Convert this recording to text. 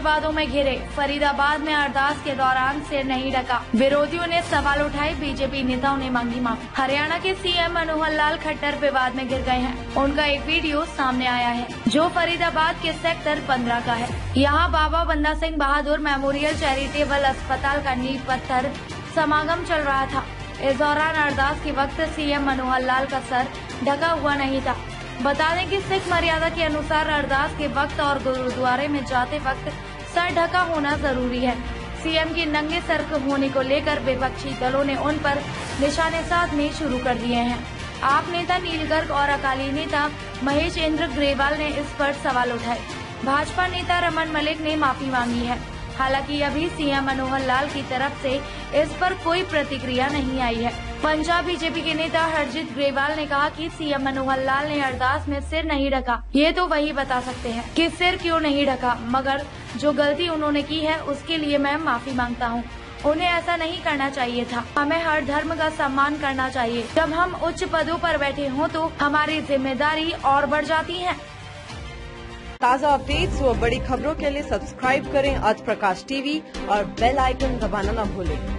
विवादों में घिरे। फरीदाबाद में अरदास के दौरान सिर नहीं ढका, विरोधियों ने सवाल उठाए, बीजेपी नेताओं ने मांगी माफी। हरियाणा के सीएम मनोहर लाल खट्टर विवाद में घिर गए हैं। उनका एक वीडियो सामने आया है जो फरीदाबाद के सेक्टर 15 का है। यहाँ बाबा बंदा सिंह बहादुर मेमोरियल चैरिटेबल अस्पताल का नींव पत्थर समागम चल रहा था। इस दौरान अरदास के वक्त सीएम मनोहर लाल का सर ढका हुआ नहीं था। बता दें कि सिख मर्यादा के अनुसार अरदास के वक्त और गुरुद्वारे में जाते वक्त सर ढका होना जरूरी है। सीएम की नंगे सर होने को लेकर विपक्षी दलों ने उन पर निशाने साधने शुरू कर दिए हैं। आप नेता नील गर्ग और अकाली नेता महेश इंद्र ग्रेवाल ने इस पर सवाल उठाए। भाजपा नेता रमन मलिक ने माफी मांगी है। हालांकि अभी सीएम मनोहर लाल की तरफ से इस पर कोई प्रतिक्रिया नहीं आई है। पंजाब बीजेपी के नेता हरजीत ग्रेवाल ने कहा कि सीएम मनोहर लाल ने अरदास में सिर नहीं ढका, ये तो वही बता सकते हैं कि सिर क्यों नहीं ढका, मगर जो गलती उन्होंने की है उसके लिए मैं माफी मांगता हूँ। उन्हें ऐसा नहीं करना चाहिए था। हमें हर धर्म का सम्मान करना चाहिए। जब हम उच्च पदों पर बैठे हों तो हमारी जिम्मेदारी और बढ़ जाती है। ताज़ा अपडेट्स व बड़ी खबरों के लिए सब्सक्राइब करें आज प्रकाश टीवी और बेल आइकन दबाना न भूलें।